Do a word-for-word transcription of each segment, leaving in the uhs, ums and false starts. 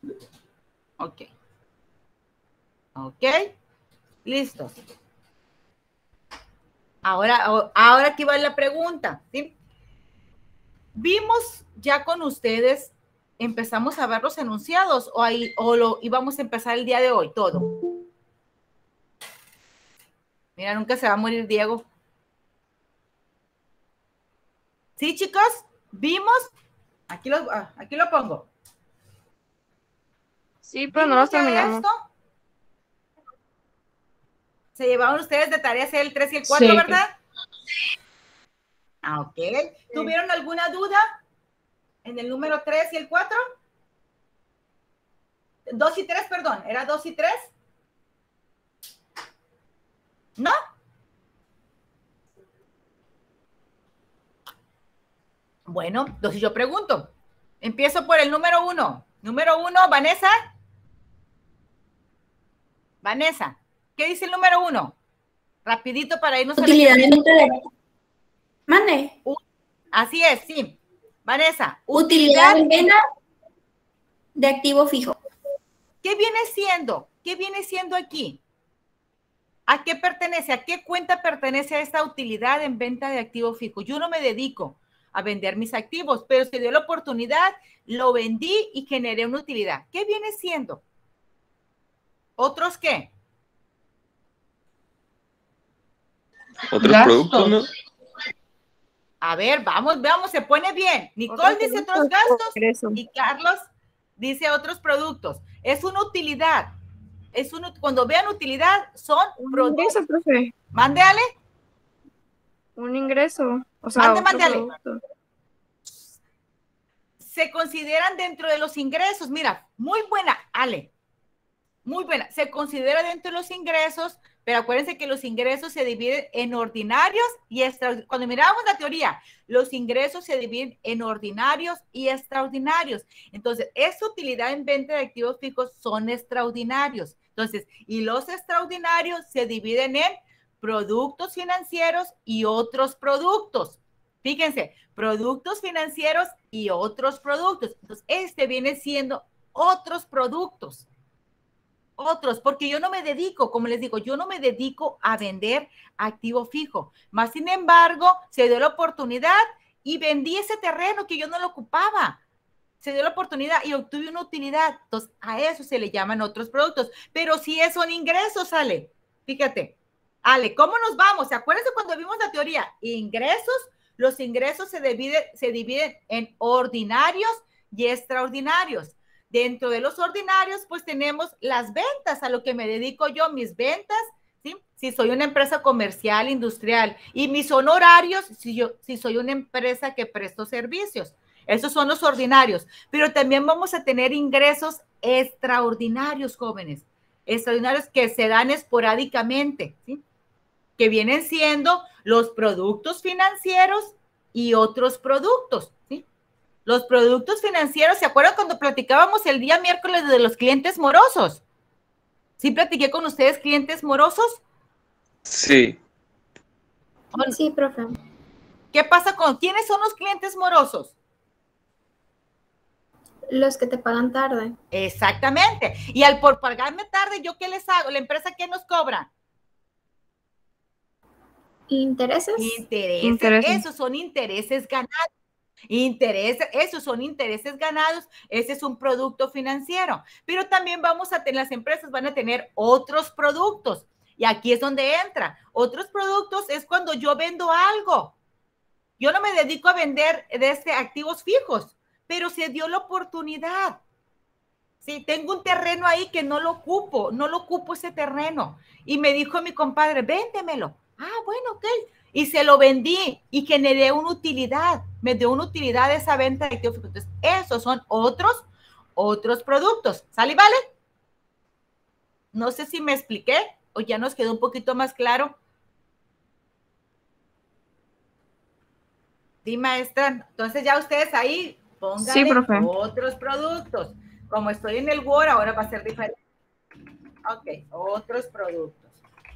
Ok. Ok. Listos. Ahora, ahora aquí va la pregunta, ¿sí? Vimos ya con ustedes, empezamos a ver los enunciados o, ahí, o lo íbamos a empezar el día de hoy, todo. Mira, nunca se va a morir Diego. ¿Sí, chicos? ¿Vimos? Aquí lo, aquí lo pongo. Sí, pero no los terminamos. Esto? Se llevaron ustedes de tareas el tres y el cuatro, sí, ¿verdad? Ah, ok. Sí. ¿Tuvieron alguna duda en el número tres y el cuatro? dos y tres, perdón. ¿Era dos y tres? ¿No? Bueno, entonces yo pregunto. Empiezo por el número uno. Número uno, Vanessa. Vanessa, ¿qué dice el número uno? Rapidito para irnos utilidad a la de... Mande. Así es, sí. Vanessa, utilidad, utilidad en venta de activo fijo. ¿Qué viene siendo? ¿Qué viene siendo aquí? ¿A qué pertenece? ¿A qué cuenta pertenece a esta utilidad en venta de activo fijo? Yo no me dedico a vender mis activos, pero se dio la oportunidad, lo vendí y generé una utilidad. ¿Qué viene siendo? ¿Otros qué? Otros gastos. Productos, ¿no? A ver, vamos, veamos, se pone bien. Nicole otros dice otros gastos y Carlos dice otros productos. Es una utilidad. Es un, cuando vean utilidad, son un productos. Ingreso, profe. Mande, Ale. Un ingreso. O sea, mande, mande, Ale. Producto. Se consideran dentro de los ingresos. Mira, muy buena, Ale. Muy buena. Se considera dentro de los ingresos, pero acuérdense que los ingresos se dividen en ordinarios y extraordinarios. Cuando mirábamos la teoría, los ingresos se dividen en ordinarios y extraordinarios. Entonces, esa utilidad en venta de activos fijos son extraordinarios. Entonces, y los extraordinarios se dividen en productos financieros y otros productos. Fíjense, productos financieros y otros productos. Entonces, este viene siendo otros productos. Otros, porque yo no me dedico, como les digo, yo no me dedico a vender activo fijo. Más sin embargo, se dio la oportunidad y vendí ese terreno que yo no lo ocupaba. Se dio la oportunidad y obtuve una utilidad. Entonces, a eso se le llaman otros productos. Pero si son ingresos, Ale, fíjate. Ale, ¿cómo nos vamos? ¿Se acuerdan cuando vimos la teoría? Ingresos, los ingresos se dividen, se dividen en ordinarios y extraordinarios. Dentro de los ordinarios, pues tenemos las ventas, a lo que me dedico yo, mis ventas, ¿sí? Si soy una empresa comercial, industrial, y mis honorarios, si, yo, si soy una empresa que presto servicios. Esos son los ordinarios. Pero también vamos a tener ingresos extraordinarios, jóvenes. Extraordinarios que se dan esporádicamente, ¿sí? Que vienen siendo los productos financieros y otros productos, ¿sí? Los productos financieros, ¿se acuerdan cuando platicábamos el día miércoles de los clientes morosos? ¿Sí platiqué con ustedes clientes morosos? Sí. Sí, profe. ¿Qué pasa con quiénes son los clientes morosos? Los que te pagan tarde. Exactamente. Y al por pagarme tarde, ¿yo qué les hago? ¿La empresa qué nos cobra? ¿Intereses? Intereses. Intereses. Esos son intereses ganados. Intereses, esos son intereses ganados, ese es un producto financiero, pero también vamos a tener, las empresas van a tener otros productos, y aquí es donde entra, otros productos es cuando yo vendo algo, yo no me dedico a vender de este activos fijos, pero se dio la oportunidad, sí, tengo un terreno ahí que no lo ocupo, no lo ocupo ese terreno, y me dijo mi compadre, véndemelo, ah, bueno, ok, y se lo vendí y generé una utilidad, me dio una utilidad esa venta de activos fijos. Entonces, esos son otros, otros productos. ¿Sale y vale? No sé si me expliqué o ya nos quedó un poquito más claro. Sí, maestra. Entonces ya ustedes ahí pónganle sí, profe. Otros productos. Como estoy en el Word, ahora va a ser diferente. Ok, otros productos.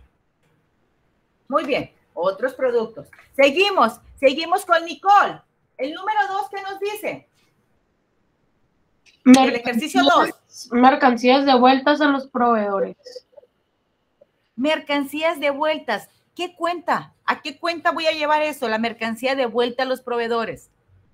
Muy bien. Otros productos. Seguimos, seguimos con Nicole. El número dos, ¿qué nos dice? El ejercicio dos. mercancías devueltas a los proveedores. Mercancías devueltas. ¿Qué cuenta? ¿A qué cuenta voy a llevar eso? La mercancía devuelta a los proveedores.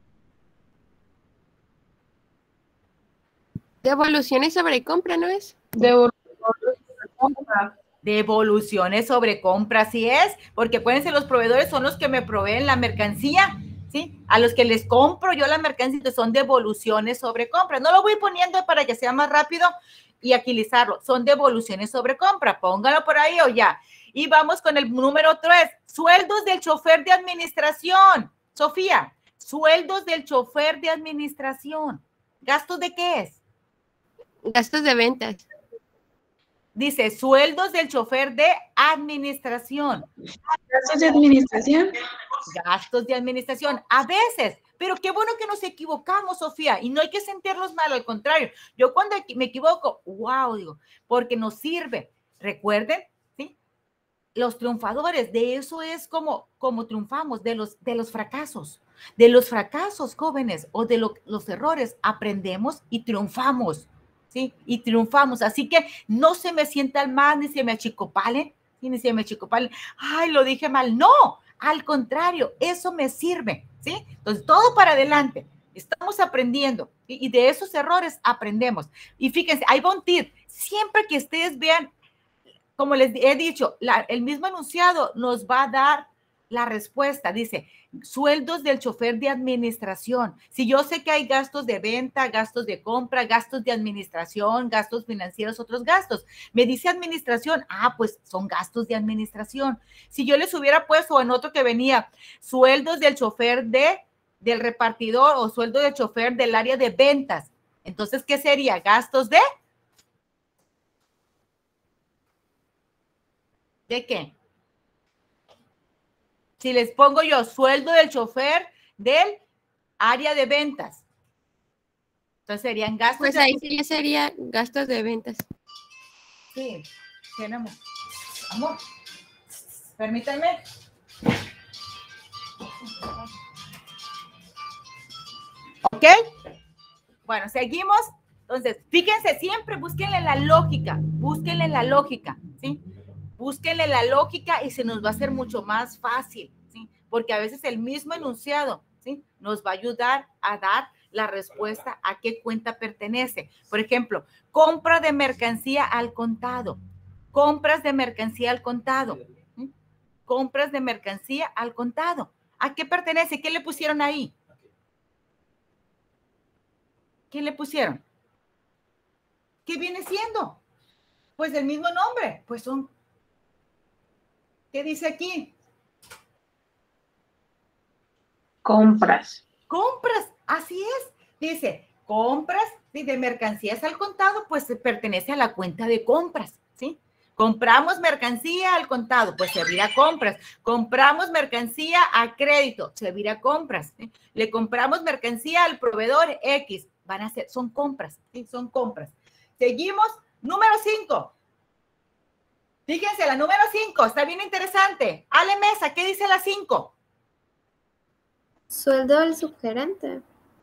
Devoluciones sobre compra, ¿no es? Devoluciones sobre compra. Devoluciones sobre compra, así es, porque acuérdense, los proveedores son los que me proveen la mercancía, ¿sí? A los que les compro yo la mercancía, entonces son devoluciones sobre compra. No lo voy poniendo para que sea más rápido y agilizarlo. Son devoluciones sobre compra. Póngalo por ahí o ya. Y vamos con el número tres. Sueldos del chofer de administración. Sofía, sueldos del chofer de administración. ¿Gastos de qué es? Gastos de ventas. Dice, sueldos del chofer de administración. Gastos de administración. Gastos de administración. A veces, pero qué bueno que nos equivocamos, Sofía, y no hay que sentirnos mal, al contrario. Yo cuando me equivoco, wow, digo, porque nos sirve. Recuerden, ¿sí? Los triunfadores, de eso es como, como triunfamos, de los, de los fracasos. De los fracasos, jóvenes, o de lo, los errores, aprendemos y triunfamos. ¿Sí? Y triunfamos, así que no se me sientan mal, ni se me achicopalen, ¿sí? Ni se me achicopalen, ay, lo dije mal, no, al contrario, eso me sirve, ¿sí? Entonces, todo para adelante, estamos aprendiendo, ¿sí? Y de esos errores aprendemos, y fíjense, ahí va un tip, siempre que ustedes vean, como les he dicho, la, el mismo enunciado nos va a dar la respuesta, dice, sueldos del chofer de administración. Si yo sé que hay gastos de venta, gastos de compra, gastos de administración, gastos financieros, otros gastos. Me dice administración, ah, pues son gastos de administración. Si yo les hubiera puesto en otro que venía, sueldos del chofer de, del repartidor o sueldo del chofer del área de ventas. Entonces, ¿qué sería? Gastos de... ¿De qué? Si les pongo yo sueldo del chofer del área de ventas, entonces serían gastos. Pues de... ahí sí ya sería gastos de ventas. Sí, tenemos. Amor, permítanme. ¿Ok? Bueno, seguimos. Entonces, fíjense, siempre búsquenle la lógica, búsquenle la lógica, ¿sí? Búsquenle la lógica y se nos va a hacer mucho más fácil, ¿sí? Porque a veces el mismo enunciado, ¿sí? Nos va a ayudar a dar la respuesta a qué cuenta pertenece. Por ejemplo, compra de mercancía al contado, compras de mercancía al contado, ¿sí? Compras de mercancía al contado. ¿A qué pertenece? ¿Qué le pusieron ahí? ¿Qué le pusieron? ¿Qué viene siendo? Pues el mismo nombre, pues son... ¿Qué dice aquí? Compras. Compras, así es. Dice, compras ¿sí? de mercancías al contado, pues pertenece a la cuenta de compras, ¿sí? Compramos mercancía al contado, pues servirá compras. Compramos mercancía a crédito, servirá compras. ¿sí? Le compramos mercancía al proveedor X, van a ser, son compras, ¿sí? Son compras. Seguimos, número cinco. Fíjense, la número cinco, está bien interesante. Ale Mesa, ¿qué dice la cinco? Sueldo del subgerente.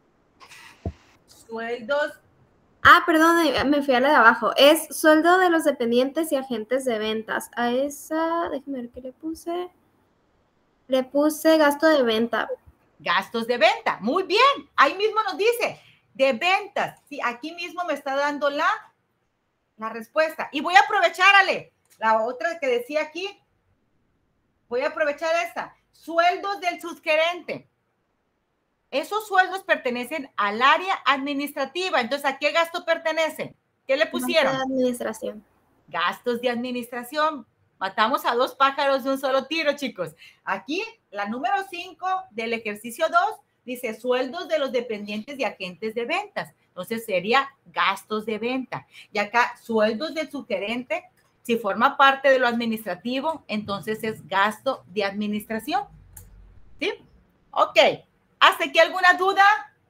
Sueldos. Ah, perdón, me fui a la de abajo. Es sueldo de los dependientes y agentes de ventas. A esa, déjame ver qué le puse. Le puse gasto de venta. Gastos de venta, muy bien. Ahí mismo nos dice, de ventas. Sí, aquí mismo me está dando la, la respuesta. Y voy a aprovechar, Ale. La otra que decía aquí, voy a aprovechar esta. Sueldos del subgerente. Esos sueldos pertenecen al área administrativa. Entonces, ¿a qué gasto pertenece? ¿Qué le pusieron? Gasto de administración. Gastos de administración. Matamos a dos pájaros de un solo tiro, chicos. Aquí, la número cinco del ejercicio dos dice sueldos de los dependientes y agentes de ventas. Entonces, sería gastos de venta. Y acá, sueldos del subgerente. Si forma parte de lo administrativo, entonces es gasto de administración. ¿Sí? Ok. ¿Hasta aquí alguna duda?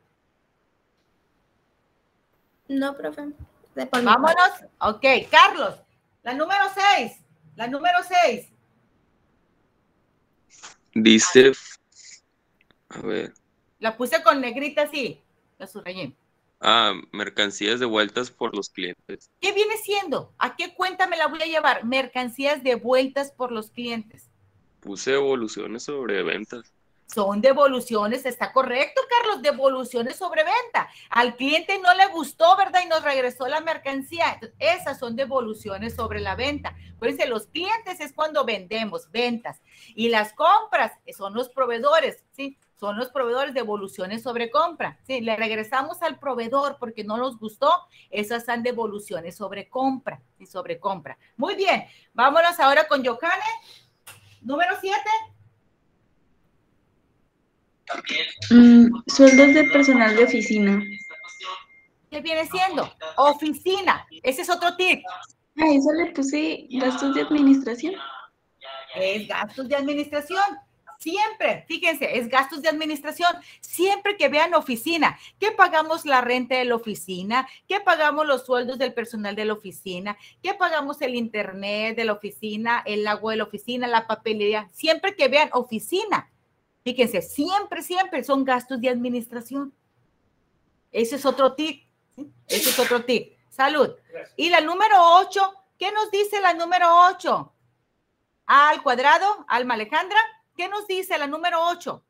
No, profe. Vámonos. Ok. Carlos, la número seis. La número seis. Dice, a ver. La puse con negrita así. La subrayé. Ah, mercancías devueltas por los clientes. ¿Qué viene siendo? ¿A qué cuenta me la voy a llevar? Mercancías devueltas por los clientes. Puse evoluciones sobre ventas. Son devoluciones, está correcto, Carlos, devoluciones sobre venta. Al cliente no le gustó, ¿verdad? Y nos regresó la mercancía. Entonces, esas son devoluciones sobre la venta. Acuérdense, los clientes es cuando vendemos, ventas. Y las compras son los proveedores, ¿sí? Son los proveedores de devoluciones sobre compra. Sí, le regresamos al proveedor porque no nos gustó. Esas son devoluciones sobre compra, ¿sí? Sobre compra. Muy bien, vámonos ahora con Yocane. Número siete. Mm, sueldos de personal de oficina. ¿Qué viene siendo? Oficina. Ese es otro tip. Ah, eso le puse gastos de administración. Es gastos de administración. Siempre, fíjense, es gastos de administración. Siempre que vean oficina, ¿qué pagamos la renta de la oficina? ¿Qué pagamos los sueldos del personal de la oficina? ¿Qué pagamos el internet de la oficina, el agua de la oficina, la papelería? Siempre que vean oficina, fíjense, siempre, siempre son gastos de administración. Ese es otro tip. ¿Sí? Ese es otro tip. Salud. Y la número ocho, ¿qué nos dice la número ocho? A al cuadrado, Alma Alejandra. ¿Qué nos dice la número ocho?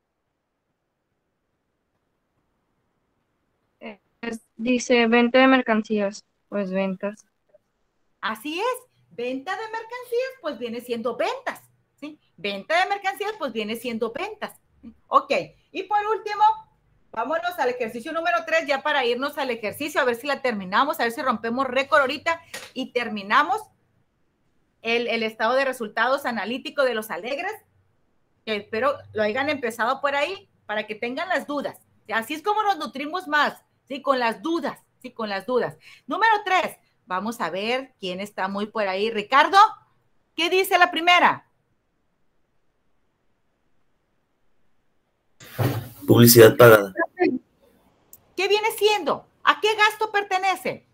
Es- dice venta de mercancías, pues ventas. Así es. Venta de mercancías, pues viene siendo ventas. ¿Sí? Venta de mercancías, pues viene siendo ventas. ¿Sí? Ok. Y por último, vámonos al ejercicio número tres, ya para irnos al ejercicio, a ver si la terminamos, a ver si rompemos récord ahorita y terminamos el, el estado de resultados analítico de los alegres. Que espero lo hayan empezado por ahí para que tengan las dudas. Así es como nos nutrimos más, ¿sí? Con las dudas, ¿sí? Con las dudas. Número tres, vamos a ver quién está muy por ahí. Ricardo, ¿qué dice la primera? Publicidad pagada. ¿Qué viene siendo? ¿A qué gasto pertenece?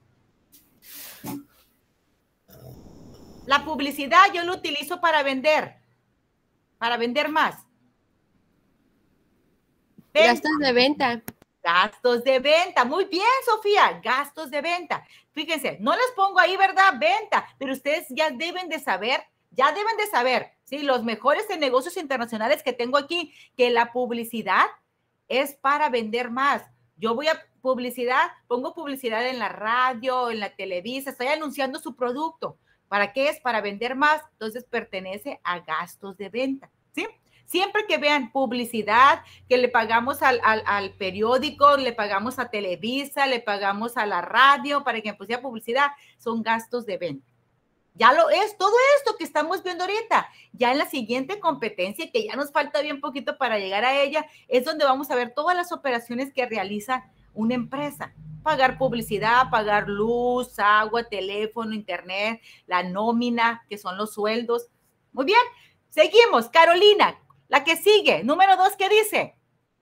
La publicidad yo lo utilizo para vender. Para vender más. Venta. Gastos de venta. Gastos de venta. Muy bien, Sofía. Gastos de venta. Fíjense, no les pongo ahí, ¿verdad? Venta. Pero ustedes ya deben de saber, ya deben de saber, ¿sí? Los mejores en negocios internacionales que tengo aquí, que la publicidad es para vender más. Yo voy a publicidad, pongo publicidad en la radio, en la televisa, estoy anunciando su producto. ¿Para qué es? Para vender más. Entonces pertenece a gastos de venta, ¿sí? Siempre que vean publicidad, que le pagamos al, al, al periódico, le pagamos a Televisa, le pagamos a la radio para que pusiera publicidad, son gastos de venta. Ya lo es, todo esto que estamos viendo ahorita, ya en la siguiente competencia, que ya nos falta bien poquito para llegar a ella, es donde vamos a ver todas las operaciones que realiza una empresa. Pagar publicidad, pagar luz, agua, teléfono, internet, la nómina, que son los sueldos. Muy bien, seguimos. Carolina, la que sigue, número dos, ¿qué dice?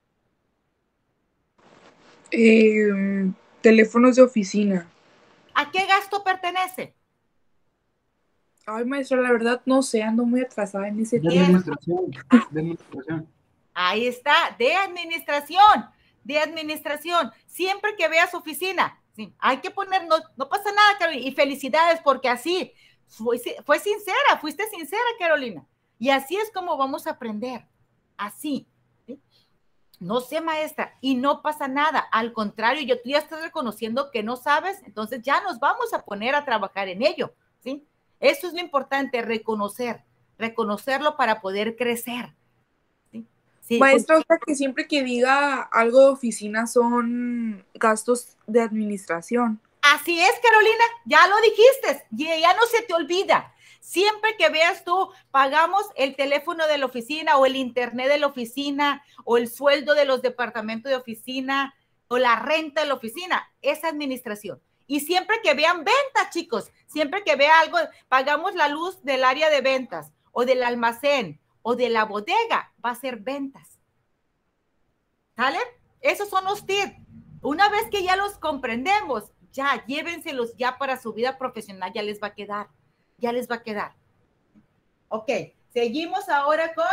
Eh, teléfonos de oficina. ¿A qué gasto pertenece? Ay, maestra, la verdad no sé, ando muy atrasada en ese De tema. administración. De administración. Ahí está, de administración, de administración. Siempre que veas oficina, sí, hay que poner, no, no pasa nada, Carolina, y felicidades porque así, fue, fue sincera, fuiste sincera, Carolina. Y así es como vamos a aprender, así. ¿Sí? No sé, maestra, y no pasa nada. Al contrario, yo tú ya estás reconociendo que no sabes, entonces ya nos vamos a poner a trabajar en ello, ¿sí? Eso es lo importante, reconocer, reconocerlo para poder crecer. ¿Sí? Sí, Maestra, o sea que siempre que diga algo de oficina son gastos de administración. Así es, Carolina, ya lo dijiste, ya no se te olvida. Siempre que veas tú, pagamos el teléfono de la oficina o el internet de la oficina o el sueldo de los departamentos de oficina o la renta de la oficina, es administración. Y siempre que vean ventas, chicos, siempre que vea algo, pagamos la luz del área de ventas o del almacén o de la bodega, va a ser ventas. ¿Sale? Esos son los tips. Una vez que ya los comprendemos, ya llévenselos ya para su vida profesional, ya les va a quedar. Ya les va a quedar. Ok, seguimos ahora con...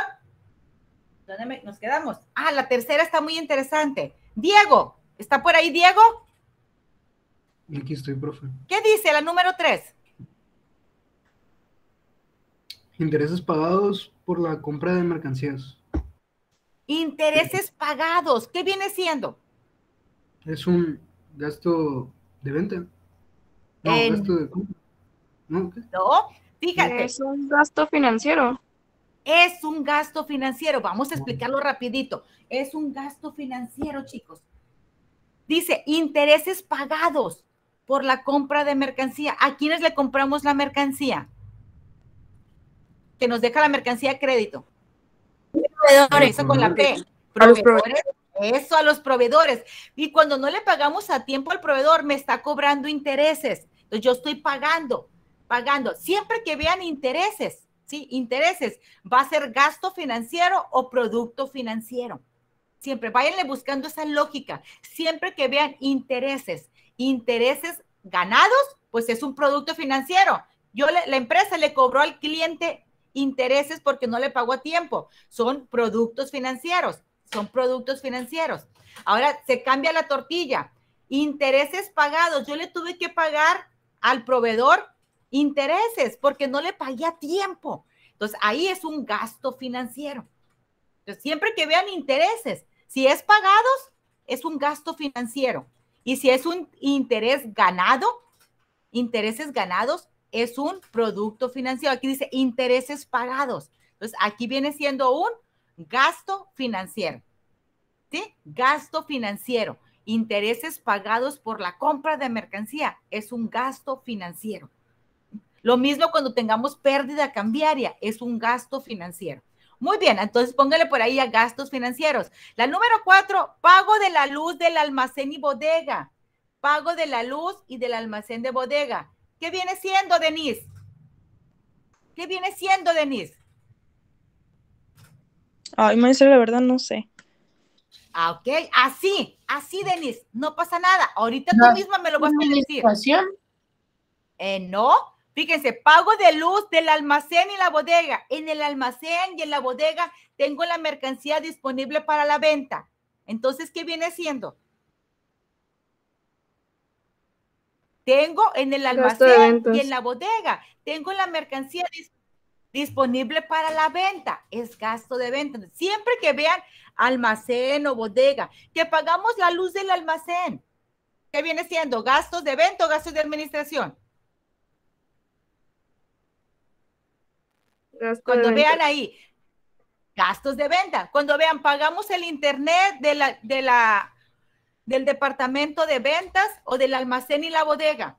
¿Dónde me, nos quedamos? Ah, la tercera está muy interesante. Diego, ¿está por ahí Diego? Aquí estoy, profe. ¿Qué dice la número tres? Intereses pagados por la compra de mercancías. Intereses pagados. ¿Qué viene siendo? Es un gasto de venta. No, En- gasto de compra. No, ¿qué? No, fíjate. Es un gasto financiero. Es un gasto financiero. Vamos a explicarlo rapidito. Es un gasto financiero, chicos. Dice, intereses pagados por la compra de mercancía. ¿A quiénes le compramos la mercancía? Que nos deja la mercancía a crédito. Eso con la P. A los Proveedores. Eso, a los proveedores. Y cuando no le pagamos a tiempo al proveedor, me está cobrando intereses. Entonces yo estoy pagando, pagando. Siempre que vean intereses, ¿sí? Intereses, va a ser gasto financiero o producto financiero. Siempre, váyanle buscando esa lógica. Siempre que vean intereses, intereses ganados, pues es un producto financiero. Yo, le, la empresa le cobró al cliente intereses porque no le pagó a tiempo. Son productos financieros, son productos financieros. Ahora se cambia la tortilla. Intereses pagados. Yo le tuve que pagar al proveedor intereses porque no le pagué a tiempo. Entonces, ahí es un gasto financiero. Entonces, siempre que vean intereses, si es pagados, es un gasto financiero. Y si es un interés ganado, intereses ganados, es un producto financiero. Aquí dice intereses pagados. Entonces, aquí viene siendo un gasto financiero. ¿Sí? Gasto financiero. Intereses pagados por la compra de mercancía. Es un gasto financiero. Lo mismo cuando tengamos pérdida cambiaria. Es un gasto financiero. Muy bien, entonces póngale por ahí a gastos financieros. La número cuatro, pago de la luz del almacén y bodega. Pago de la luz y del almacén de bodega. ¿Qué viene siendo, Denise? ¿Qué viene siendo, Denise? Ay, maestra, la verdad no sé. Ah, ok, así, así, Denise, no pasa nada. Ahorita No. tú misma me lo vas a decir. Administración. Eh, no, fíjense, pago de luz del almacén y la bodega. En el almacén y en la bodega tengo la mercancía disponible para la venta. Entonces, ¿qué viene siendo? Tengo en el Gasto de almacén ventas. y en la bodega, tengo la mercancía dis- disponible para la venta. Es gasto de venta. Siempre que vean almacén o bodega, que pagamos la luz del almacén, ¿qué viene siendo? ¿Gastos de venta o gastos de administración? Gasto Cuando de vean ventas. ahí, gastos de venta. Cuando vean, pagamos el internet de la, de la, del departamento de ventas o del almacén y la bodega.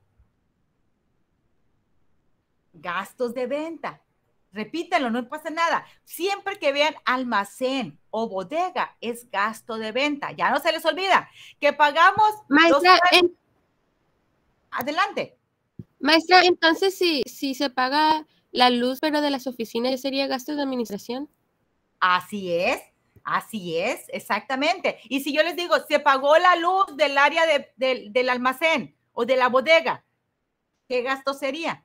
Gastos de venta. Repítanlo, no pasa nada. Siempre que vean almacén o bodega, es gasto de venta. Ya no se les olvida que pagamos. Maestra, los- en- Adelante. maestra, entonces si, si se paga la luz, pero de las oficinas, ¿sería gasto de administración? Así es, así es, exactamente. Y si yo les digo, se pagó la luz del área de- del- del almacén o de la bodega, ¿qué gasto sería?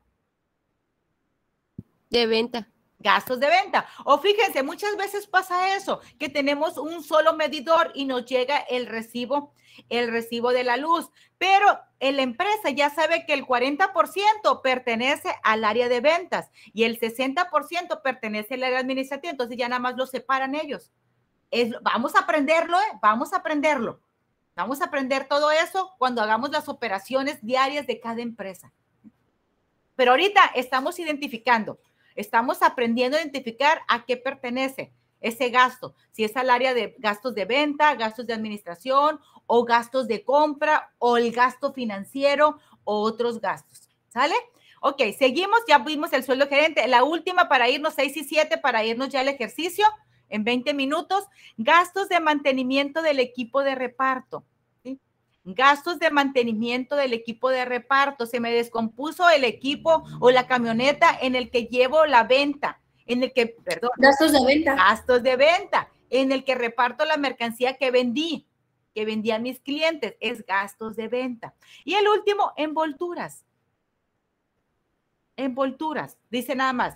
De venta. Gastos de venta. O fíjense, muchas veces pasa eso, que tenemos un solo medidor y nos llega el recibo, el recibo de la luz, pero en la empresa ya sabe que el cuarenta por ciento pertenece al área de ventas y el sesenta por ciento pertenece al área administrativa, entonces ya nada más lo separan ellos. Es, vamos a aprenderlo, ¿eh? Vamos a aprenderlo. Vamos a aprender todo eso cuando hagamos las operaciones diarias de cada empresa. Pero ahorita estamos identificando. Estamos aprendiendo a identificar a qué pertenece ese gasto, si es al área de gastos de venta, gastos de administración o gastos de compra o el gasto financiero o otros gastos. ¿Sale? Ok, seguimos, ya vimos el sueldo gerente. La última para irnos, seis y siete, para irnos ya al ejercicio en veinte minutos. Gastos de mantenimiento del equipo de reparto. ¿Sí? Gastos de mantenimiento del equipo de reparto. Se me descompuso el equipo o la camioneta en el que llevo la venta, en el que, perdón. Gastos de venta. Gastos de venta, en el que reparto la mercancía que vendí, que vendí a mis clientes, es gastos de venta. Y el último, envolturas. Envolturas, dice nada más.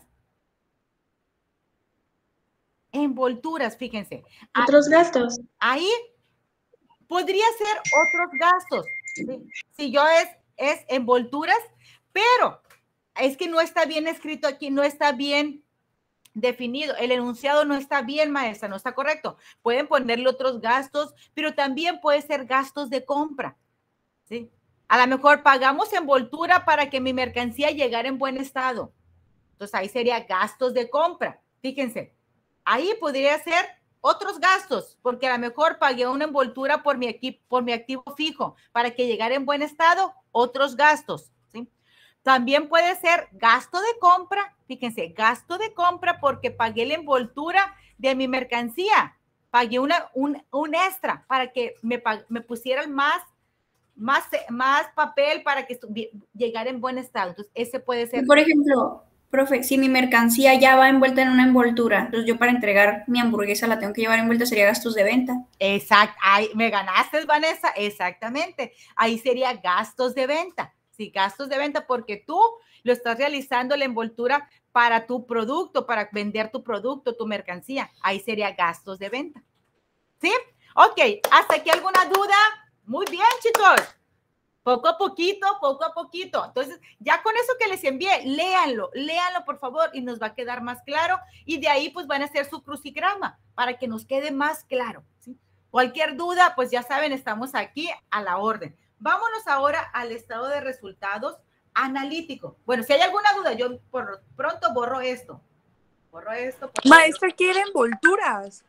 Envolturas, fíjense. Otros gastos. Ahí podría ser otros gastos. ¿Sí? Si yo es es envolturas, pero es que no está bien escrito aquí, no está bien definido. El enunciado no está bien, maestra, no está correcto. Pueden ponerle otros gastos, pero también puede ser gastos de compra, ¿sí? A lo mejor pagamos envoltura para que mi mercancía llegara en buen estado. Entonces ahí sería gastos de compra. Fíjense, ahí podría ser otros gastos, porque a lo mejor pagué una envoltura por mi equipo, por mi activo fijo, para que llegara en buen estado, otros gastos, ¿sí? También puede ser gasto de compra, fíjense, gasto de compra porque pagué la envoltura de mi mercancía, pagué una, un, un extra para que me, me pusieran más, más, más papel para que llegara en buen estado. Entonces, ese puede ser. Por ejemplo, profe, si mi mercancía ya va envuelta en una envoltura, entonces yo para entregar mi hamburguesa la tengo que llevar envuelta, sería gastos de venta. Exacto, ahí me ganaste, Vanessa, exactamente. Ahí sería gastos de venta. Sí, gastos de venta porque tú lo estás realizando la envoltura para tu producto, para vender tu producto, tu mercancía. Ahí sería gastos de venta. ¿Sí? Ok, ¿hasta aquí alguna duda? Muy bien, chicos. Poco a poquito, poco a poquito. Entonces, ya con eso que les envié, léanlo, léanlo, por favor, y nos va a quedar más claro. Y de ahí, pues, van a hacer su crucigrama para que nos quede más claro, ¿sí? Cualquier duda, pues, ya saben, estamos aquí a la orden. Vámonos ahora al estado de resultados analítico. Bueno, si hay alguna duda, yo por pronto borro esto. Borro esto. Por Maestra, ¿quiere envolturas?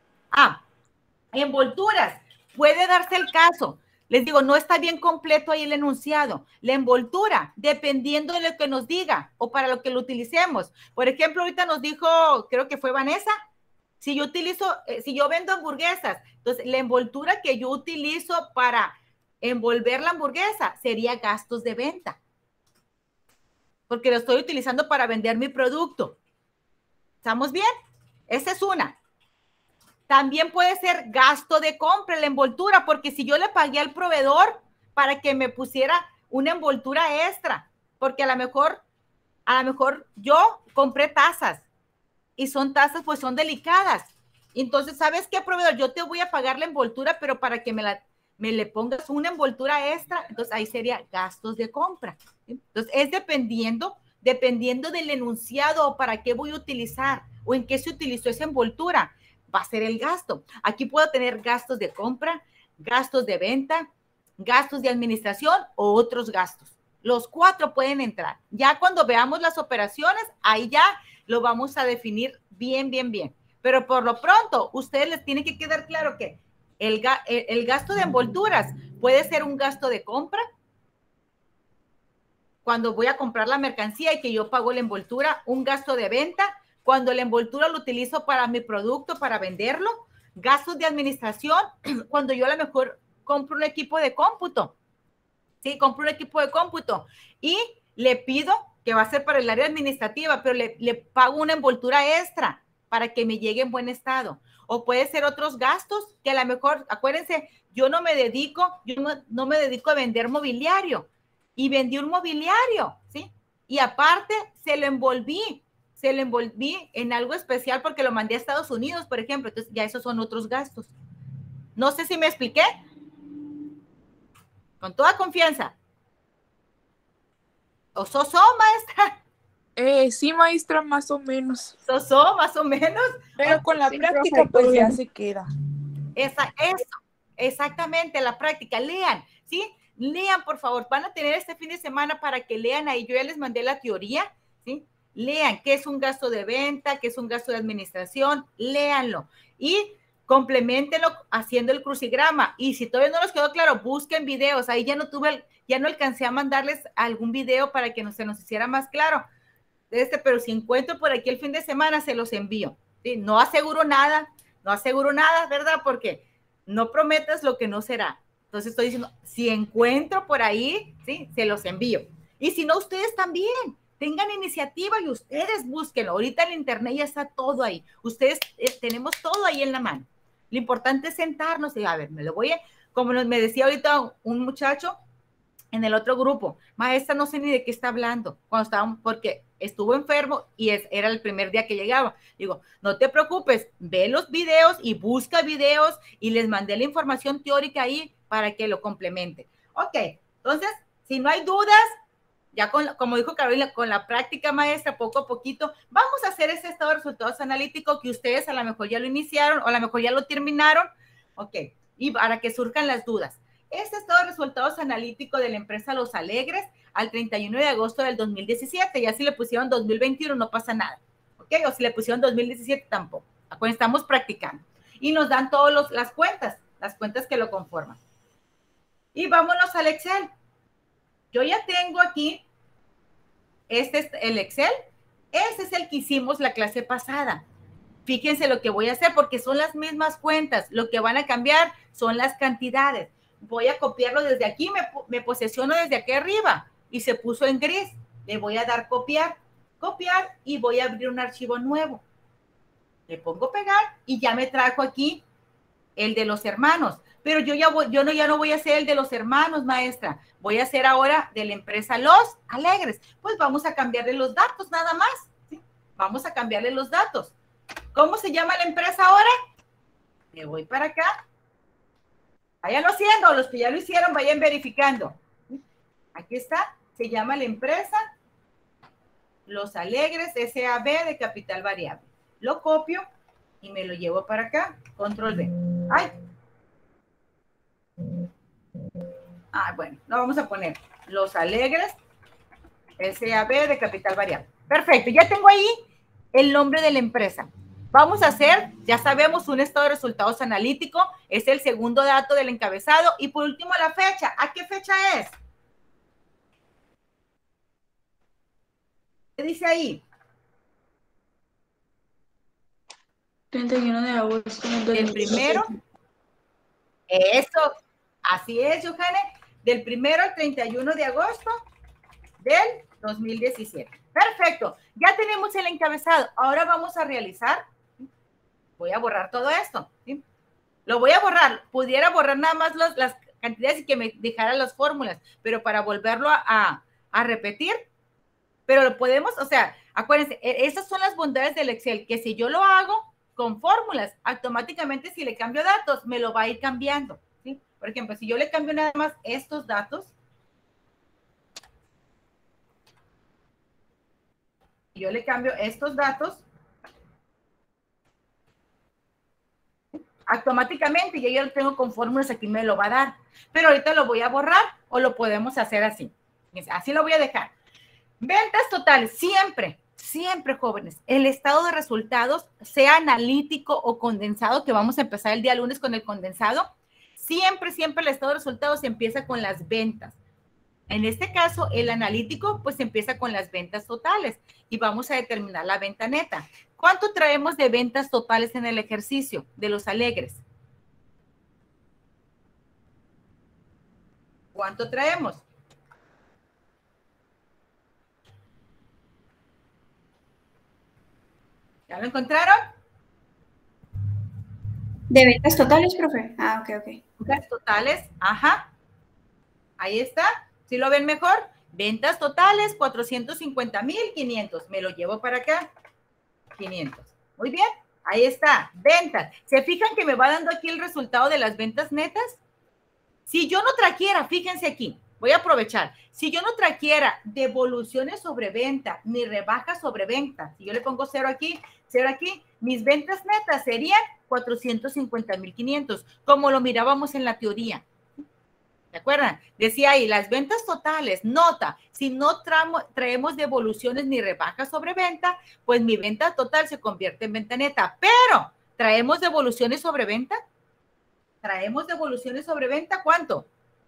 Ah, envolturas. Puede darse el caso. Les digo, no está bien completo ahí el enunciado. La envoltura, dependiendo de lo que nos diga o para lo que lo utilicemos. Por ejemplo, ahorita nos dijo, creo que fue Vanessa, si yo utilizo, eh, si yo vendo hamburguesas, entonces la envoltura que yo utilizo para envolver la hamburguesa sería gastos de venta. Porque lo estoy utilizando para vender mi producto. ¿Estamos bien? Esa es una. También puede ser gasto de compra, la envoltura, porque si yo le pagué al proveedor para que me pusiera una envoltura extra, porque a lo mejor, a lo mejor yo compré tazas y son tazas, pues son delicadas. Entonces, ¿sabes qué, proveedor? Yo te voy a pagar la envoltura, pero para que me la me le pongas una envoltura extra, entonces ahí sería gastos de compra. Entonces, es dependiendo, dependiendo del enunciado o para qué voy a utilizar o en qué se utilizó esa envoltura, va a ser el gasto. Aquí puedo tener gastos de compra, gastos de venta, gastos de administración o otros gastos. Los cuatro pueden entrar. Ya cuando veamos las operaciones, ahí ya lo vamos a definir bien, bien, bien. Pero por lo pronto, ustedes les tiene que quedar claro que El, el gasto de envolturas puede ser un gasto de compra cuando voy a comprar la mercancía y que yo pago la envoltura, un gasto de venta cuando la envoltura lo utilizo para mi producto, para venderlo, gastos de administración cuando yo a lo mejor compro un equipo de cómputo, sí, compro un equipo de cómputo y le pido que va a ser para el área administrativa, pero le, le pago una envoltura extra para que me llegue en buen estado. O puede ser otros gastos que a lo mejor, acuérdense, yo no me dedico, yo no, no me dedico a vender mobiliario y vendí un mobiliario, ¿sí? Y aparte se lo envolví, se lo envolví en algo especial porque lo mandé a Estados Unidos, por ejemplo. Entonces ya esos son otros gastos. No sé si me expliqué. Con toda confianza. ¿O soso, maestra? Eh, sí, maestra, más o menos. ¿Soso, más o menos? Pero con la Sí, práctica, profe, pues ya bien. se queda. Esa, eso, exactamente, la práctica. Lean, ¿sí? Lean, por favor. Van a tener este fin de semana para que lean ahí. Yo ya les mandé la teoría, ¿sí? Lean qué es un gasto de venta, qué es un gasto de administración. Léanlo. Y compleméntenlo haciendo el crucigrama. Y si todavía no les quedó claro, busquen videos. Ahí ya no tuve, el, ya no alcancé a mandarles algún video para que no, se nos hiciera más claro. Este, pero si encuentro por aquí el fin de semana, se los envío. ¿Sí? No aseguro nada, no aseguro nada, ¿verdad? Porque no prometas lo que no será. Entonces estoy diciendo, si encuentro por ahí, ¿sí? Se los envío. Y si no, ustedes también, tengan iniciativa y ustedes búsquenlo. Ahorita en internet ya está todo ahí. Ustedes eh, tenemos todo ahí en la mano. Lo importante es sentarnos y a ver, me lo voy a, como nos, me decía ahorita un muchacho en el otro grupo, maestra, no sé ni de qué está hablando, cuando estábamos, porque estuvo enfermo y es, era el primer día que llegaba. Digo, no te preocupes, ve los videos y busca videos y les mandé la información teórica ahí para que lo complemente. Ok, entonces, Si no hay dudas, ya con, como dijo Carolina, con la práctica maestra, poco a poquito, vamos a hacer ese estado de resultados analítico que ustedes a lo mejor ya lo iniciaron o a lo mejor ya lo terminaron, ok, y para que surjan las dudas. Este estado de resultados analítico de la empresa Los Alegres al treinta y uno de agosto del dos mil diecisiete, ya si le pusieron dos mil veintiuno no pasa nada, ok, o si le pusieron dos mil diecisiete tampoco, acuérdense, estamos practicando, y nos dan todas las cuentas, las cuentas que lo conforman. Y vámonos al Excel. Yo ya tengo aquí, este es el Excel, ese es el que hicimos la clase pasada. Fíjense lo que voy a hacer porque son las mismas cuentas, lo que van a cambiar son las cantidades. Voy a copiarlo desde aquí, me, me posesiono desde aquí arriba y se puso en gris. Le voy a dar copiar, copiar y voy a abrir un archivo nuevo. Le pongo pegar y ya me trajo aquí el de los hermanos. Pero yo ya, voy, yo no, ya no voy a hacer el de los hermanos, maestra. Voy a hacer ahora de la empresa Los Alegres. Pues vamos a cambiarle los datos nada más, ¿sí? Vamos a cambiarle los datos. ¿Cómo se llama la empresa ahora? Me voy para acá. Vayan haciendo, los que ya lo hicieron, vayan verificando. Aquí está, se llama la empresa Los Alegres S A B de capital variable. Lo copio y me lo llevo para acá. Control V. ¡Ay! Ah, bueno, lo vamos a poner Los Alegres S A B de capital variable. Perfecto, ya tengo ahí el nombre de la empresa. Vamos a hacer, ya sabemos, un estado de resultados analítico, es el segundo dato del encabezado y por último la fecha. ¿A qué fecha es? ¿Qué dice ahí? treinta y uno de agosto. El primero. Eso, así es, Johanne. Del primero al treinta y uno de agosto del dos mil diecisiete. Perfecto, ya tenemos el encabezado. Ahora vamos a realizar, voy a borrar todo esto, ¿sí? Lo voy a borrar, pudiera borrar nada más los, las cantidades y que me dejara las fórmulas, pero para volverlo a, a, a repetir, pero lo podemos, o sea, acuérdense, esas son las bondades del Excel, que si yo lo hago con fórmulas, automáticamente si le cambio datos, me lo va a ir cambiando, ¿sí? Por ejemplo, si yo le cambio nada más estos datos, yo le cambio estos datos, automáticamente, y yo lo tengo con fórmulas, aquí me lo va a dar, pero ahorita lo voy a borrar o lo podemos hacer así, así lo voy a dejar. Ventas totales, siempre, siempre, jóvenes, el estado de resultados, sea analítico o condensado, que vamos a empezar el día lunes con el condensado, siempre, siempre el estado de resultados empieza con las ventas. En este caso, el analítico, pues empieza con las ventas totales y vamos a determinar la venta neta. ¿Cuánto traemos de ventas totales en el ejercicio de Los Alegres? ¿Cuánto traemos? ¿Ya lo encontraron? ¿De ventas totales, profe? Ah, ok, ok. Ventas totales, ajá. Ahí está. ¿Sí lo ven mejor? Ventas totales, cuatrocientos cincuenta mil quinientos. Me lo llevo para acá. quinientos. Muy bien. Ahí está. Ventas. ¿Se fijan que me va dando aquí el resultado de las ventas netas? Si yo no trajera, fíjense aquí, voy a aprovechar. Si yo no trajera devoluciones sobre venta, ni rebajas sobre venta, si yo le pongo cero aquí, cero aquí, mis ventas netas serían cuatrocientos cincuenta mil quinientos, como lo mirábamos en la teoría. ¿Se acuerdan? Decía ahí, las ventas totales, nota, si no tramo, traemos devoluciones ni rebajas sobre venta, pues mi venta total se convierte en venta neta. Pero, ¿traemos devoluciones sobre venta? ¿Traemos devoluciones sobre venta? ¿Cuánto?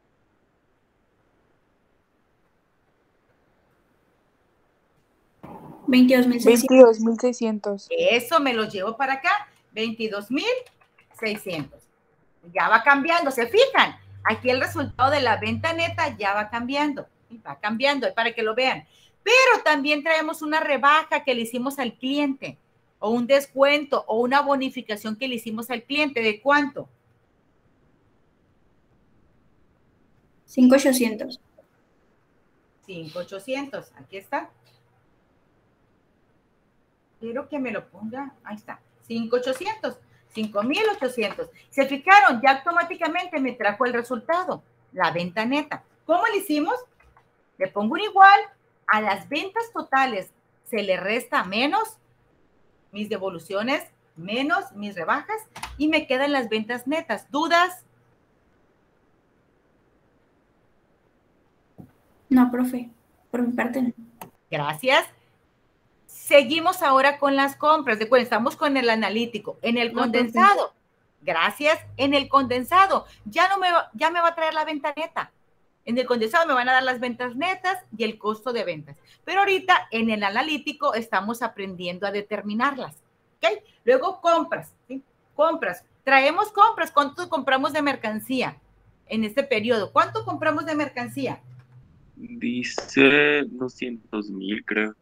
veintidós mil seiscientos. veintidós mil seiscientos. Eso me lo llevo para acá, veintidós mil seiscientos. Ya va cambiando, ¿se fijan? Aquí el resultado de la venta neta ya va cambiando, va cambiando, para que lo vean. Pero también traemos una rebaja que le hicimos al cliente, o un descuento, o una bonificación que le hicimos al cliente. ¿De cuánto? cinco mil ochocientos. cinco mil ochocientos, aquí está. Quiero que me lo ponga, ahí está, cinco mil ochocientos. cinco mil ochocientos. ¿Se fijaron? Ya automáticamente me trajo el resultado, la venta neta. ¿Cómo lo hicimos? le pongo un igual, a las ventas totales se le resta menos mis devoluciones, menos mis rebajas, y me quedan las ventas netas. ¿Dudas? No, profe, por mi parte no. Gracias. Seguimos ahora con las compras. Recuerden, estamos con el analítico. En el No, condensado. Gracias. En el condensado. Ya no me va, ya me va a traer la venta neta. En el condensado me van a dar las ventas netas y el costo de ventas. Pero ahorita en el analítico estamos aprendiendo a determinarlas. ¿Ok? Luego compras. ¿Sí? Compras. Traemos compras. ¿Cuánto compramos de mercancía en este periodo? ¿Cuánto compramos de mercancía? Dice doscientos mil, creo.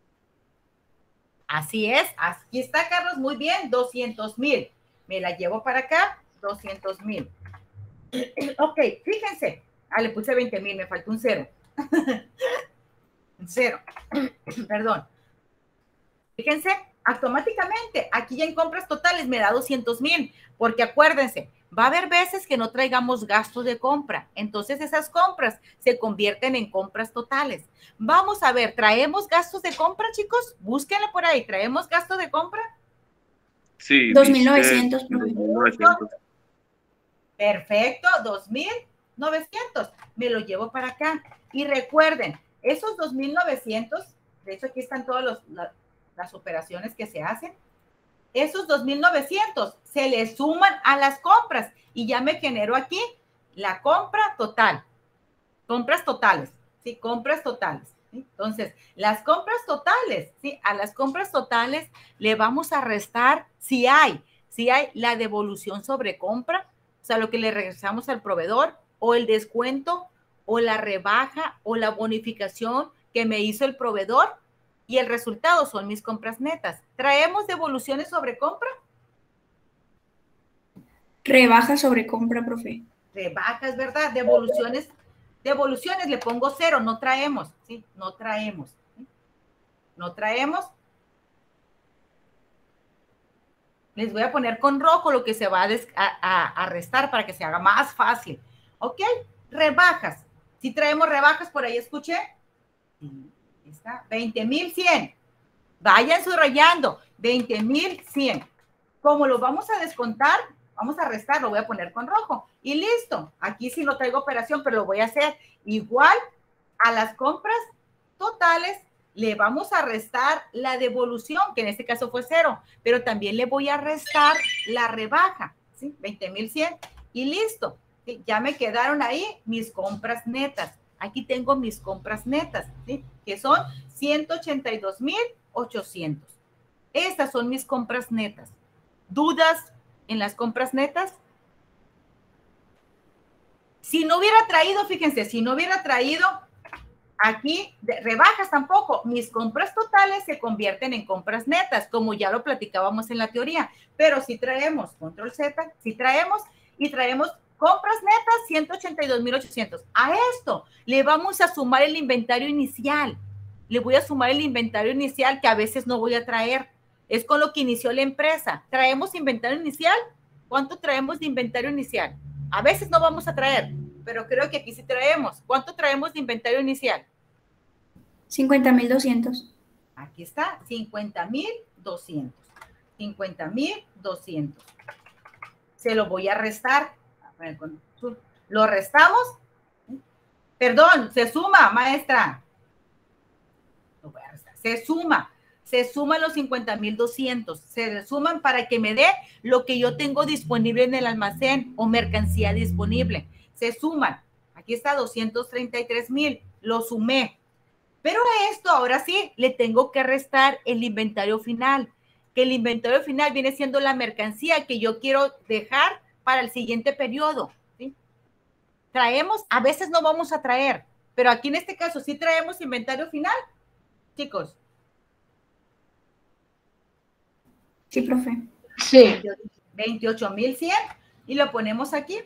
Así es, aquí está, Carlos, muy bien, doscientos mil. Me la llevo para acá, doscientos mil. Ok, fíjense. Ah, le puse veinte mil, me faltó un cero. Un cero, perdón. Fíjense, automáticamente, aquí ya en compras totales me da doscientos mil, porque acuérdense, va a haber veces que no traigamos gastos de compra. Entonces esas compras se convierten en compras totales. Vamos a ver, ¿traemos gastos de compra, chicos? Búsquenle por ahí. ¿Traemos gastos de compra? Sí. dos mil novecientos. dos mil novecientos. Perfecto, dos mil novecientos. Me lo llevo para acá. Y recuerden, esos dos mil novecientos, de hecho aquí están todas los, la, las operaciones que se hacen. Esos dos mil novecientos se le suman a las compras y ya me genero aquí la compra total. Compras totales, ¿sí? Compras totales. ¿Sí? Entonces, las compras totales, ¿sí? A las compras totales le vamos a restar si hay, si hay la devolución sobre compra, o sea, lo que le regresamos al proveedor, o el descuento, o la rebaja, o la bonificación que me hizo el proveedor. Y el resultado son mis compras netas. ¿Traemos devoluciones sobre compra? Rebaja sobre compra, profe. Rebajas, ¿verdad? Devoluciones, devoluciones, le pongo cero, no traemos, ¿sí? No traemos. ¿sí? No traemos. Les voy a poner con rojo lo que se va a, des, a, a, a restar para que se haga más fácil. ¿Ok? Rebajas. Si traemos rebajas, por ahí escuché. Sí. Está, veinte mil cien. Vayan subrayando, veinte mil cien. Como lo vamos a descontar, vamos a restar, lo voy a poner con rojo. Y listo. Aquí sí no traigo operación, pero lo voy a hacer igual a las compras totales. Le vamos a restar la devolución, que en este caso fue cero, pero también le voy a restar la rebaja, ¿sí? veinte mil cien y listo. ¿Sí? Ya me quedaron ahí mis compras netas. Aquí tengo mis compras netas, ¿sí? Que son ciento ochenta y dos mil ochocientos. Estas son mis compras netas. ¿Dudas en las compras netas? Si no hubiera traído, fíjense, si no hubiera traído aquí de, rebajas tampoco, mis compras totales se convierten en compras netas, como ya lo platicábamos en la teoría. Pero si traemos, control Z, si traemos y traemos compras netas, ciento ochenta y dos mil ochocientos. A esto le vamos a sumar el inventario inicial. Le voy a sumar el inventario inicial que a veces no voy a traer. Es con lo que inició la empresa. ¿Traemos inventario inicial? ¿Cuánto traemos de inventario inicial? A veces no vamos a traer, pero creo que aquí sí traemos. ¿Cuánto traemos de inventario inicial? cincuenta mil doscientos. Aquí está, cincuenta mil doscientos. cincuenta mil doscientos. Se lo voy a restar. Lo restamos. Perdón, se suma, maestra. Lo voy a restar. Se suma. Se suman los cincuenta mil doscientos. Se suman para que me dé lo que yo tengo disponible en el almacén o mercancía disponible. Se suman. Aquí está doscientos treinta y tres mil. Lo sumé. Pero a esto ahora sí le tengo que restar el inventario final. Que el inventario final viene siendo la mercancía que yo quiero dejar para el siguiente periodo, ¿sí? Traemos, a veces no vamos a traer, pero aquí en este caso sí traemos inventario final, chicos. Sí, profe. Sí. veintiocho mil cien y lo ponemos aquí.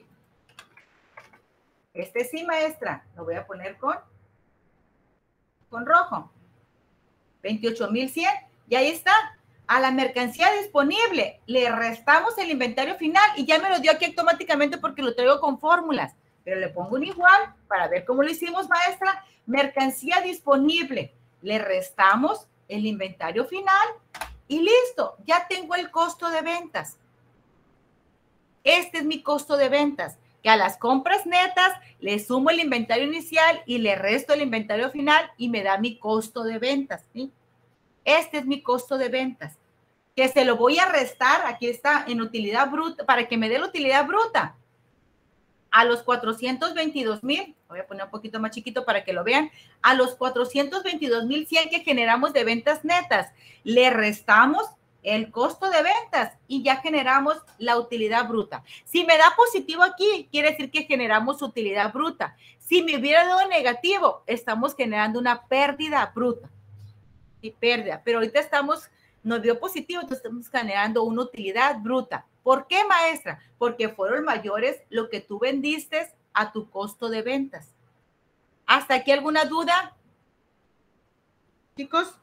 Este sí, maestra, lo voy a poner con, con rojo. veintiocho mil cien y ahí está. A la mercancía disponible le restamos el inventario final y ya me lo dio aquí automáticamente porque lo traigo con fórmulas. pero le pongo un igual para ver cómo lo hicimos, maestra. Mercancía disponible, le restamos el inventario final y listo, ya tengo el costo de ventas. Este es mi costo de ventas, que a las compras netas le sumo el inventario inicial y le resto el inventario final y me da mi costo de ventas, ¿sí? Este es mi costo de ventas, que se lo voy a restar, aquí está, en utilidad bruta, para que me dé la utilidad bruta. A los cuatrocientos veintidós mil, voy a poner un poquito más chiquito para que lo vean, a los cuatrocientos veintidós mil cien que generamos de ventas netas, le restamos el costo de ventas y ya generamos la utilidad bruta. Si me da positivo aquí, quiere decir que generamos utilidad bruta. Si me hubiera dado negativo, estamos generando una pérdida bruta. Y pérdida, pero ahorita estamos, nos dio positivo, entonces estamos generando una utilidad bruta. ¿Por qué, maestra? Porque fueron mayores lo que tú vendiste a tu costo de ventas. ¿Hasta aquí alguna duda? Chicos.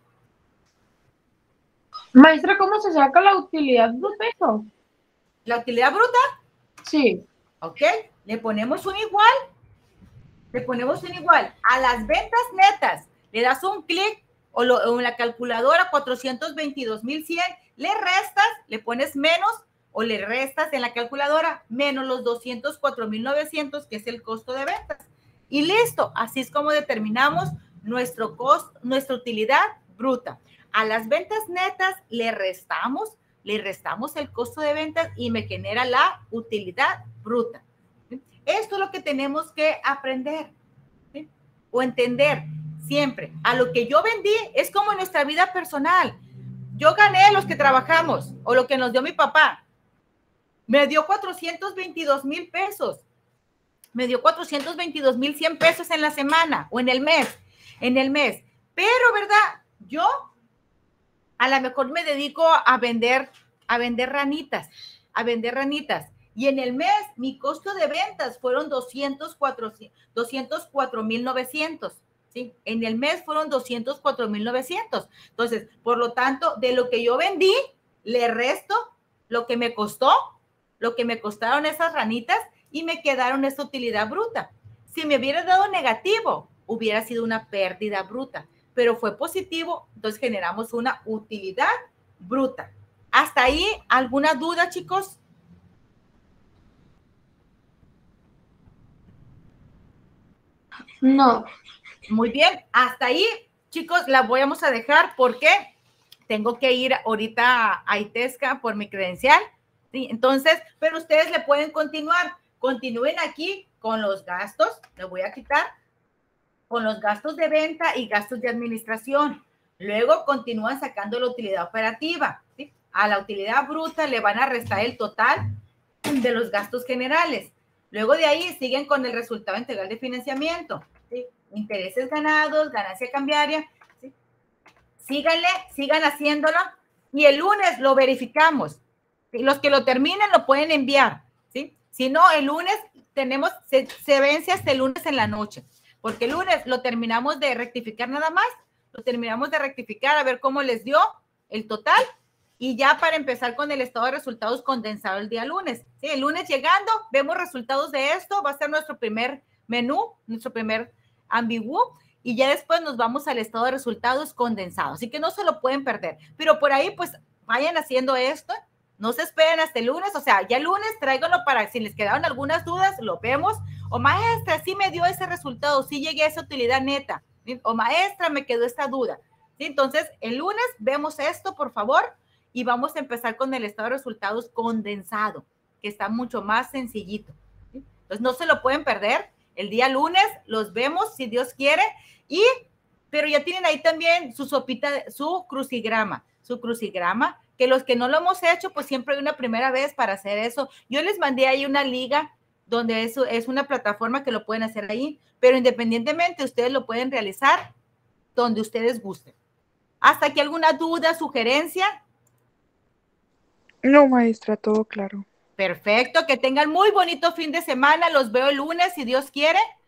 Maestra, ¿cómo se saca la utilidad bruta? Eso? ¿La utilidad bruta? Sí. Ok, le ponemos un igual. Le ponemos un igual. A las ventas netas, le das un clic o, lo, o en la calculadora cuatrocientos veintidós mil cien, le restas, le pones menos o le restas en la calculadora menos los doscientos cuatro mil novecientos, que es el costo de ventas. Y listo, así es como determinamos nuestro costo, nuestra utilidad bruta. A las ventas netas le restamos, le restamos el costo de ventas y me genera la utilidad bruta. ¿Sí? Esto es lo que tenemos que aprender, ¿sí? O entender siempre. A lo que yo vendí es como en nuestra vida personal. Yo gané los que trabajamos o lo que nos dio mi papá. Me dio cuatrocientos veintidós mil pesos. Me dio cuatrocientos veintidós mil cien pesos en la semana o en el mes. En el mes. Pero, ¿verdad? Yo a lo mejor me dedico a vender, a vender ranitas, a vender ranitas. Y en el mes, mi costo de ventas fueron doscientos cuatro mil novecientos. ¿Sí? En el mes fueron doscientos cuatro mil novecientos. Entonces, por lo tanto, de lo que yo vendí, le resto lo que me costó, lo que me costaron esas ranitas y me quedaron esa utilidad bruta. Si me hubiera dado negativo, hubiera sido una pérdida bruta, pero fue positivo, entonces generamos una utilidad bruta. ¿Hasta ahí alguna duda, chicos? No. Muy bien, hasta ahí, chicos, la vamos a dejar porque tengo que ir ahorita a ITESCA por mi credencial, ¿sí? Entonces, pero ustedes le pueden continuar. Continúen aquí con los gastos, le voy a quitar, con los gastos de venta y gastos de administración. Luego continúan sacando la utilidad operativa, ¿sí? A la utilidad bruta le van a restar el total de los gastos generales. Luego de ahí siguen con el resultado integral de financiamiento, ¿sí? Intereses ganados, ganancia cambiaria, ¿sí? Síganle, sigan haciéndolo y el lunes lo verificamos. ¿Sí? Los que lo terminen lo pueden enviar, ¿sí? Si no, el lunes tenemos, se, se vence hasta el lunes en la noche, porque el lunes lo terminamos de rectificar nada más, lo terminamos de rectificar a ver cómo les dio el total y ya para empezar con el estado de resultados condensado el día lunes. ¿Sí? El lunes llegando, vemos resultados de esto, va a ser nuestro primer menú, nuestro primer ambiguo, y ya después nos vamos al estado de resultados condensado, así que no se lo pueden perder, pero por ahí pues vayan haciendo esto, no se esperen hasta el lunes, o sea, ya el lunes tráiganlo para, si les quedaron algunas dudas, lo vemos, o maestra, sí me dio ese resultado, sí llegué a esa utilidad neta, ¿sí? O maestra, me quedó esta duda, ¿sí? Entonces, el lunes vemos esto, por favor, y vamos a empezar con el estado de resultados condensado, que está mucho más sencillito, ¿sí? Entonces, no se lo pueden perder. El día lunes los vemos, si Dios quiere, y, pero ya tienen ahí también su sopita, su crucigrama, su crucigrama, que los que no lo hemos hecho, pues siempre hay una primera vez para hacer eso. Yo les mandé ahí una liga donde eso es una plataforma que lo pueden hacer ahí, pero independientemente ustedes lo pueden realizar donde ustedes gusten. ¿Hasta aquí alguna duda, sugerencia? No, maestra, todo claro. Perfecto, que tengan muy bonito fin de semana. Los veo el lunes, si Dios quiere.